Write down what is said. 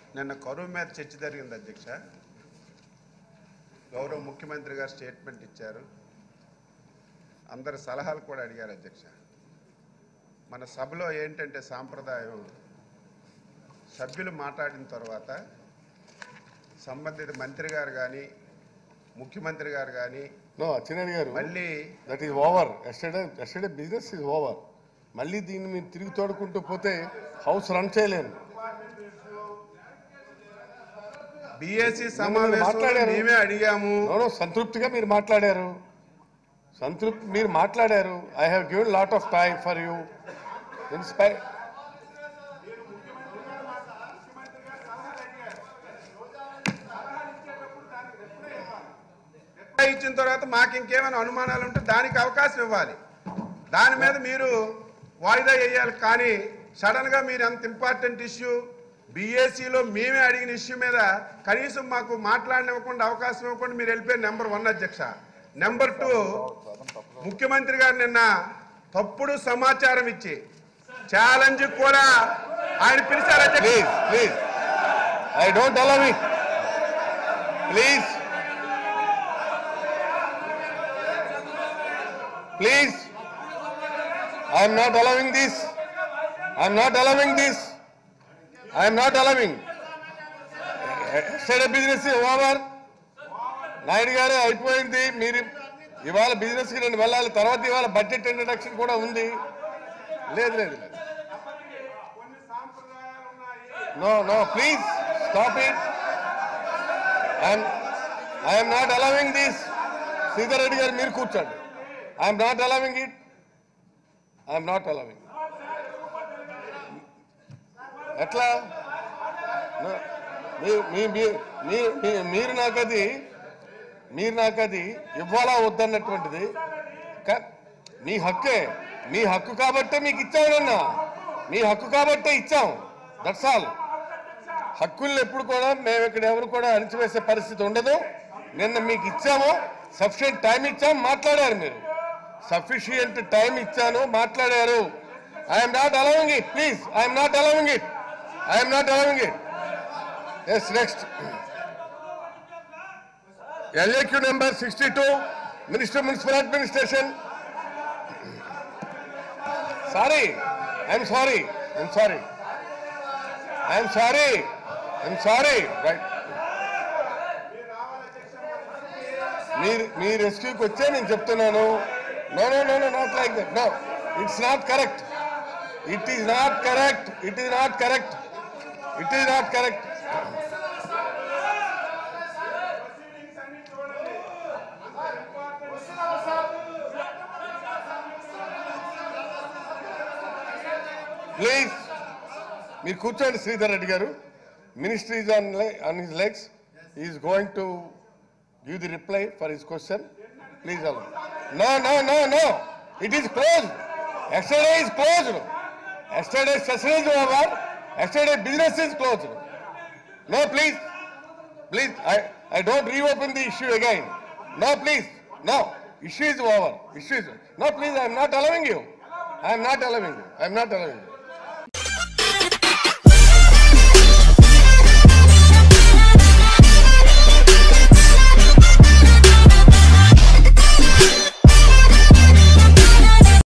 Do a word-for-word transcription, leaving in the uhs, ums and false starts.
నిన్న కరువు మీద చర్చ జరిగింది అధ్యక్ష. గౌరవ ముఖ్యమంత్రి గారు స్టేట్మెంట్ ఇచ్చారు, అందరి సలహాలు కూడా అడిగారు అధ్యక్ష. మన సభలో ఏంటంటే సాంప్రదాయం, సభ్యులు మాట్లాడిన తర్వాత సంబంధిత మంత్రి గారు కానీ ముఖ్యమంత్రి గారు కానీ నో అచ్చెన్నాయుడు గారు మళ్ళీ that is over. Yesterday yesterday business is over. మళ్ళీ దీన్ని మీరు తిరిగి తోడుకుంటూ పోతే హౌస్ రన్ చేయలేను. బిఎస్సి సమావేశంలో మేమే అడిగాము. సంతృప్తిగా మీరు మాట్లాడారు, సంతృప్తి మీరు మాట్లాడారు. I have given lot of time for you. Inspire ఇచ్చిన తర్వాత మాకు ఇంకేమైనా అనుమానాలు ఉంటే దానికి అవకాశం ఇవ్వాలి. దాని మీద మీరు వాయిదా వేయాలి. కానీ సడన్ గా మీరు అంత ఇంపార్టెంట్ ఇష్యూ బీఏసీలో మేమే అడిగిన ఇష్యూ మీద కనీసం మాకు మాట్లాడనివ్వకుండా అవకాశం ఇవ్వకుండా మీరు వెళ్ళిపోయారు. నెంబర్ వన్ అధ్యక్ష. నెంబర్ టూ, ముఖ్యమంత్రి గారు నిన్న తప్పుడు సమాచారం ఇచ్చి ఛాలెంజ్ కూడా ఆయన పిలిచారు అధ్యక్ష. Please please I don't allow it. Please please I am not allowing this. I am not allowing this. I am not allowing. State business is over. Naidu గారు అయిపోయింది. మీరు ఇవాళ బిజినెస్ కి నేను వెళ్ళాలి. తర్వాత ఇవాళ బడ్జెట్ ఇంట్రడక్షన్ కూడా ఉంది. లేదు లేదు లేదు no no please stop it. I'm I'm not allowing this. Sridhar Reddy గారు మీరు కూర్చోండి. I'm not allowing it. I'm not allowing. ఎట్లా మీరు నాకది మీరు నాకది ఇవ్వాలా వద్దన్నటువంటిది మీ హక్కే. మీ హక్కు కాబట్టే మీకు ఇచ్చామన్నా. మీ హక్కు కాబట్టే ఇచ్చాం. That's all. హక్కుల్ని ఎప్పుడు కూడా మేము ఇక్కడ ఎవరు కూడా అణిచివేసే పరిస్థితి ఉండదు. నిన్న మీకు ఇచ్చాము, సఫిషియెంట్ టైం ఇచ్చాం, మాట్లాడారు. మీరు సఫిషియెంట్ టైం ఇచ్చాను, మాట్లాడారు. I'm not allowing it. Please I'm not allowing it. I'm not allowing it. Yes next LAQ number sixty two, minister municipal administration. Sorry I'm sorry I'm sorry I'm sorry I'm sorry right. మీరు మీ రెస్క్యూకి వచ్చే నేను చెప్తున్నాను. No no no no not like that. No it's not correct. It is not correct. It is not correct. It is not correct. Please మీరు కూర్చోండి. శ్రీధర్ రెడ్డి గారు minister is on on his legs. Is going to give the reply for his question. Please allow. No, no, no, no. It is closed. Yesterday is closed. Yesterday session is over. Yesterday business is closed. No, please. Please, I, I don't reopen the issue again. No, please. No. Issue is over. Issue is over. No, please, I am not allowing you. I am not allowing you. I am not allowing you.